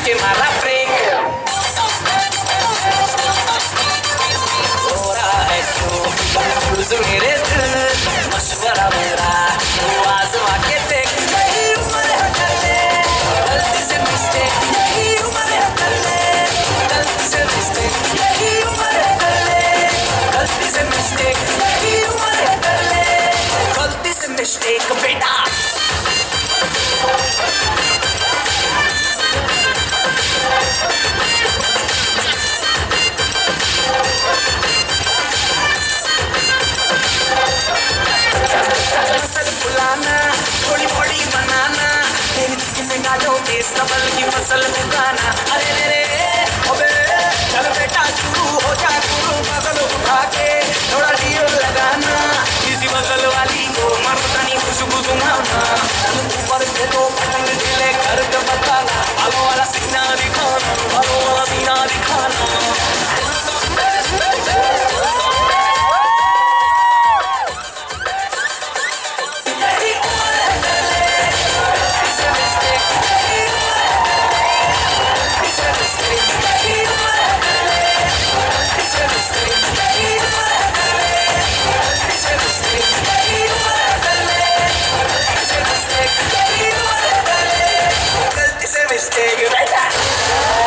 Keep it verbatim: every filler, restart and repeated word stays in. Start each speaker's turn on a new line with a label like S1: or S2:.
S1: के मारा ब्रेक। हो रहा है क्यों कंफ्यूज मेरे दिल, मशवरा मेरा तू आजमा के देख। यही उम्र है कर ले गलती से मिस्टेक, यही उम्र है कर ले गलती से मिस्टेक, यही उम्र है कर ले गलती से मिस्टेक, यही उम्र है कर ले गलती से मिस्टेक बेटा। बुलाना थोड़ी बड़ी बनाना, तेरी चिकन में गाजो तेज कबल की फसल उगाना। अरे रे रे अबे चल बेटा शुरू हो जा गुरु, बगल उठा के थोड़ा डीओ लगाना, किसी बगल वाली को मर्दानी खुशबू सुनाना। ऊपर से तो पतंग दिले घर का बताना, बालों वाला सीना दिखाना, बालों वाला सीना दिखाना। Mistake, right?